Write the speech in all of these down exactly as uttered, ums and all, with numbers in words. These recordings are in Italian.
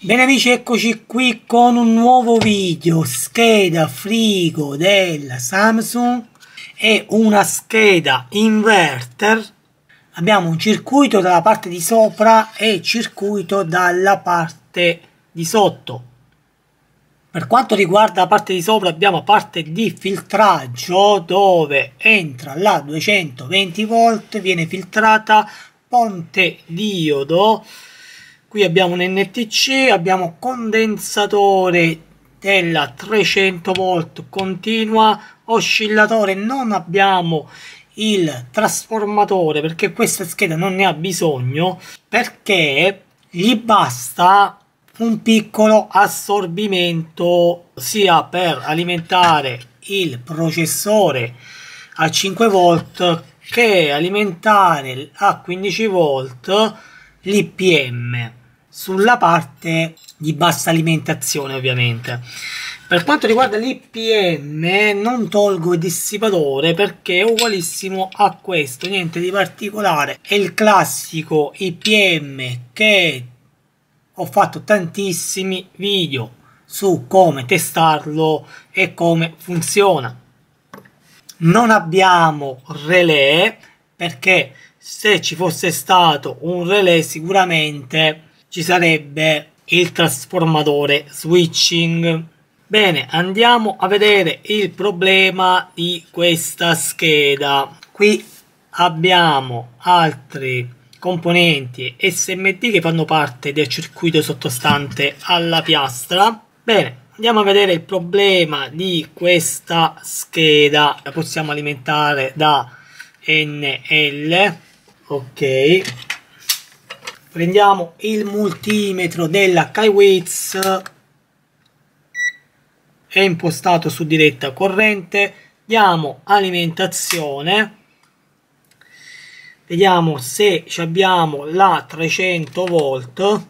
Bene amici, eccoci qui con un nuovo video. Scheda frigo della Samsung e una scheda inverter. Abbiamo un circuito dalla parte di sopra e circuito dalla parte di sotto. Per quanto riguarda la parte di sopra abbiamo parte di filtraggio dove entra la duecentoventi volt, viene filtrata fonte diodo. Qui abbiamo un N T C, abbiamo condensatore della trecento volt continua, oscillatore, non abbiamo il trasformatore perché questa scheda non ne ha bisogno, perché gli basta un piccolo assorbimento sia per alimentare il processore a cinque volt che alimentare a quindici volt l'I P M sulla parte di bassa alimentazione. Ovviamente per quanto riguarda l'I P M non tolgo il dissipatore perché è ugualissimo a questo, niente di particolare, è il classico I P M che ho fatto tantissimi video su come testarlo e come funziona. Non abbiamo relè perché se ci fosse stato un relè sicuramente ci sarebbe il trasformatore switching. Bene, andiamo a vedere il problema di questa scheda. Qui abbiamo altri componenti S M D che fanno parte del circuito sottostante alla piastra. Bene, andiamo a vedere il problema di questa scheda. La possiamo alimentare da N L. Ok, prendiamo il multimetro della Kaiwiz, è impostato su diretta corrente, diamo alimentazione, vediamo se abbiamo la trecento volt.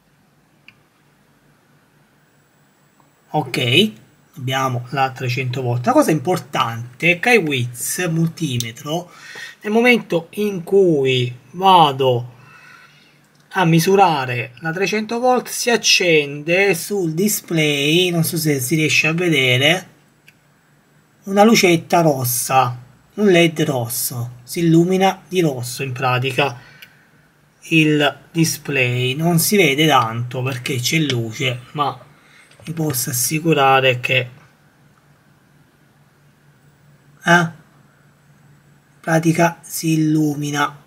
Ok, abbiamo la trecento volt. La cosa importante, Kaiwiz multimetro, nel momento in cui vado a misurare la trecento volt si accende sul display, non so se si riesce a vedere, una lucetta rossa, un led rosso, si illumina di rosso in pratica il display. Non si vede tanto perché c'è luce, ma vi posso assicurare che eh, in pratica si illumina.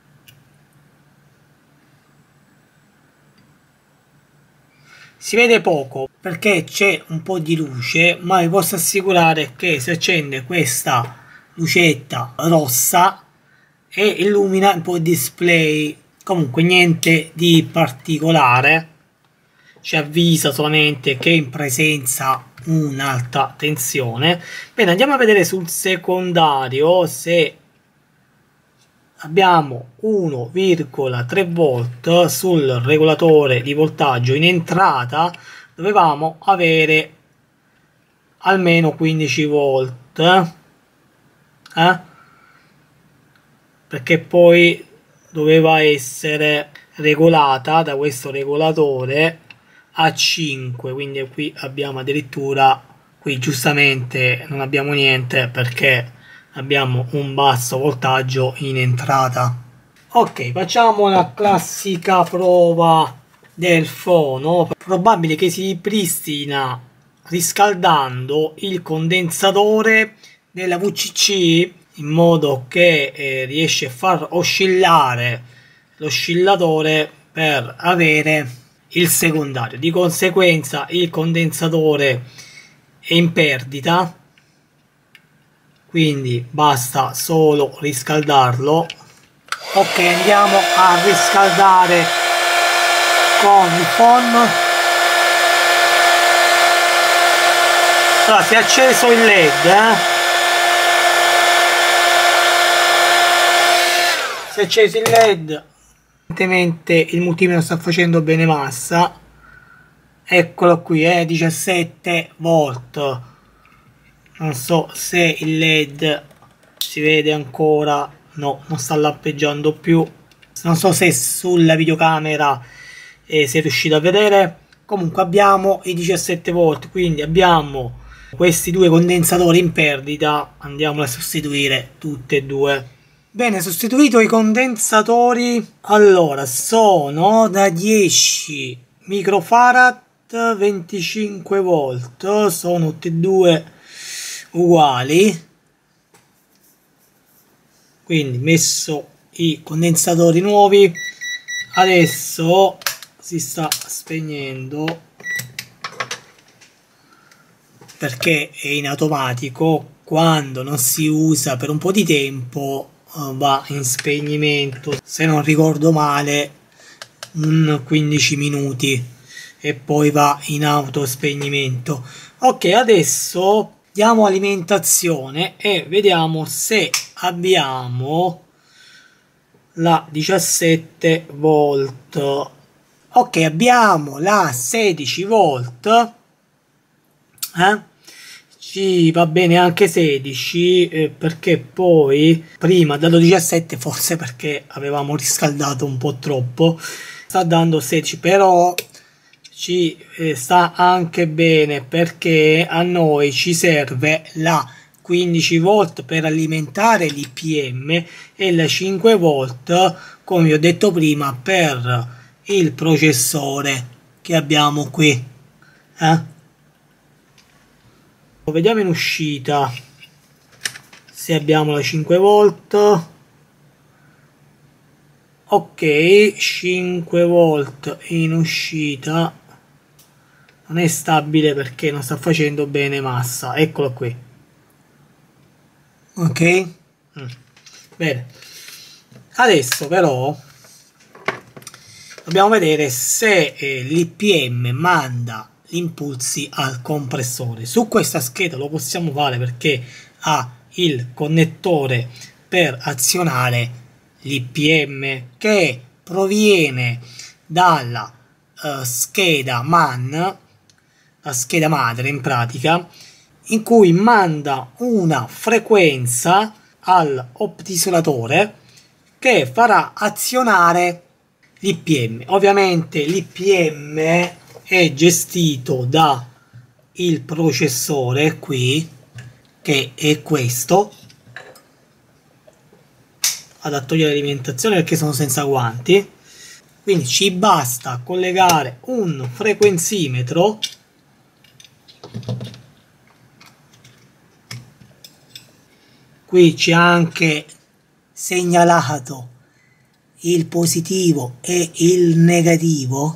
Si vede poco perché c'è un po' di luce, ma vi posso assicurare che si accende questa lucetta rossa e illumina un po' il display. Comunque niente di particolare, ci avvisa solamente che è in presenza un'alta tensione. Bene, andiamo a vedere sul secondario se abbiamo uno virgola tre volt sul regolatore di voltaggio. In entrata dovevamo avere almeno quindici volt, eh? Perché poi doveva essere regolata da questo regolatore a cinque, quindi qui abbiamo addirittura, qui giustamente non abbiamo niente perché abbiamo un basso voltaggio in entrata. Ok, facciamo la classica prova del fono. Probabile che si ripristina riscaldando il condensatore della V C C in modo che eh, riesce a far oscillare l'oscillatore per avere il secondario. Di conseguenza il condensatore è in perdita, quindi basta solo riscaldarlo. Ok, andiamo a riscaldare con il phon. Allora, si è acceso il led, eh? si è acceso il led, evidentemente il multimetro sta facendo bene massa. Eccolo qui, eh, diciassette volt. Non so se il led si vede ancora, no, non sta lampeggiando più. Non so se sulla videocamera eh, si è riuscito a vedere. Comunque abbiamo i diciassette volt, quindi abbiamo questi due condensatori in perdita, andiamo a sostituire tutte e due. Bene, sostituito i condensatori, allora sono da dieci microfarad, venticinque volt, sono tutti e due uguali, quindi messo i condensatori nuovi, adesso si sta spegnendo perché è in automatico, quando non si usa per un po' di tempo va in spegnimento, se non ricordo male un quindici minuti, e poi va in autospegnimento. Ok, adesso diamo alimentazione e vediamo se abbiamo la diciassette volt. Ok, abbiamo la sedici volt, eh? Ci va bene anche sedici, eh, perché poi prima ha dato diciassette, forse perché avevamo riscaldato un po' troppo, sta dando sedici, però ci eh, sta anche bene perché a noi ci serve la quindici volt per alimentare l'I P M e la cinque volt, come vi ho detto prima, per il processore che abbiamo qui, eh? Vediamo in uscita se abbiamo la cinque volt. Ok, cinque volt in uscita, non è stabile perché non sta facendo bene massa, eccolo qui. Ok, mm. Bene, adesso però dobbiamo vedere se eh, l'I P M manda gli impulsi al compressore. Su questa scheda lo possiamo fare perché ha il connettore per azionare l'I P M che proviene dalla uh, scheda M A N, la scheda madre in pratica, in cui manda una frequenza all'optisolatore che farà azionare l'I P M. Ovviamente l'I P M è gestito da il processore qui, che è questo. Vado a togliere l'alimentazione perché sono senza guanti, quindi ci basta collegare un frequenzimetro qui, c'è anche segnalato il positivo e il negativo.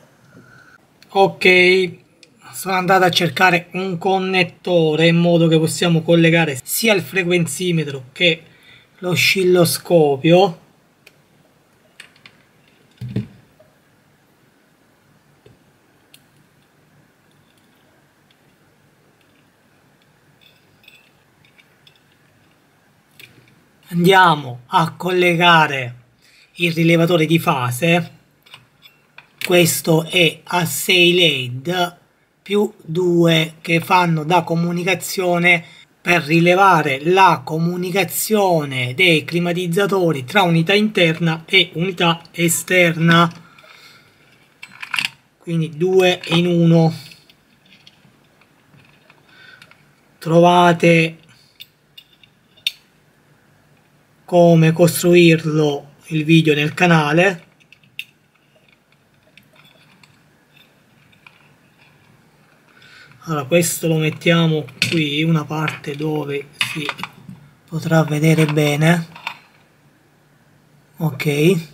Ok, sono andato a cercare un connettore in modo che possiamo collegare sia il frequenzimetro che l'oscilloscopio. Andiamo a collegare il rilevatore di fase. Questo è a sei L E D più due che fanno da comunicazione per rilevare la comunicazione dei climatizzatori tra unità interna e unità esterna, quindi due in uno. Trovate come costruirlo il video nel canale. Allora, questo lo mettiamo qui, una parte dove si potrà vedere bene. Ok,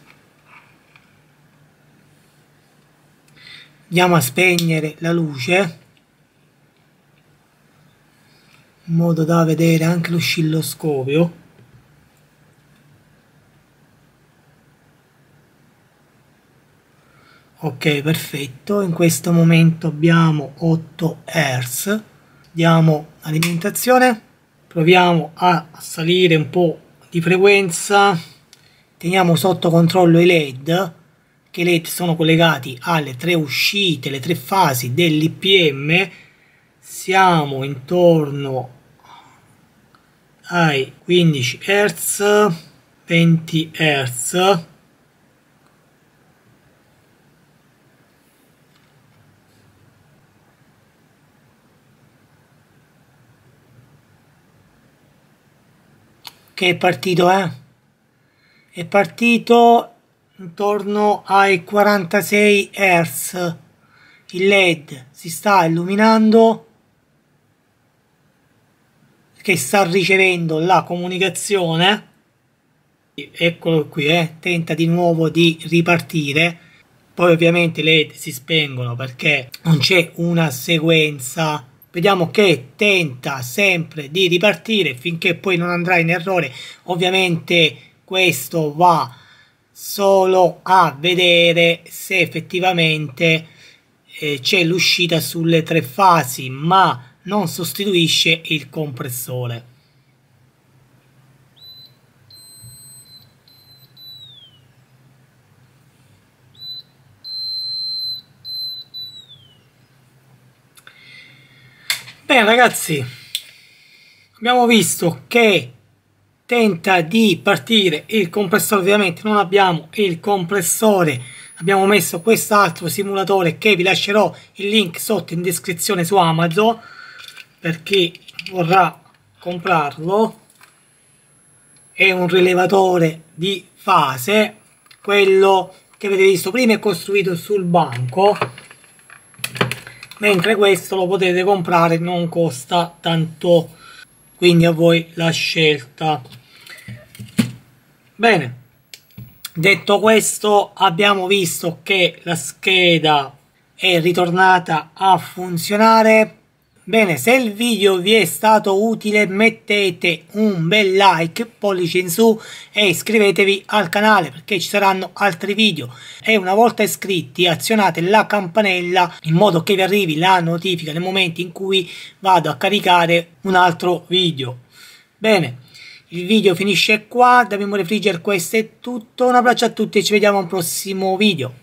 andiamo a spegnere la luce in modo da vedere anche l'oscilloscopio. Ok, perfetto. In questo momento abbiamo otto hertz. Diamo alimentazione, proviamo a salire un po' di frequenza, teniamo sotto controllo i L E D, che i L E D sono collegati alle tre uscite, le tre fasi dell'I P M. Siamo intorno ai quindici hertz, venti hertz. che è partito, eh? È partito intorno ai quarantasei hertz. Il led si sta illuminando che sta ricevendo la comunicazione. Eccolo qui, eh? Tenta di nuovo di ripartire. Poi ovviamente i led si spengono perché non c'è una sequenza. Vediamo che tenta sempre di ripartire finché poi non andrà in errore. Ovviamente questo va solo a vedere se effettivamente eh, c'è l'uscita sulle tre fasi, ma non sostituisce il compressore. Bene ragazzi, abbiamo visto che tenta di partire il compressore. Ovviamente non abbiamo il compressore, abbiamo messo quest'altro simulatore che vi lascerò il link sotto in descrizione su Amazon per chi vorrà comprarlo. È un rilevatore di fase, quello che avete visto prima è costruito sul banco, mentre questo lo potete comprare, non costa tanto, quindi a voi la scelta. Bene, detto questo, abbiamo visto che la scheda è ritornata a funzionare. Bene, se il video vi è stato utile mettete un bel like, pollice in su e iscrivetevi al canale perché ci saranno altri video, e una volta iscritti azionate la campanella in modo che vi arrivi la notifica nel momento in cui vado a caricare un altro video. Bene, il video finisce qua. Da Memory Frigger questo è tutto, un abbraccio a tutti e ci vediamo a un prossimo video.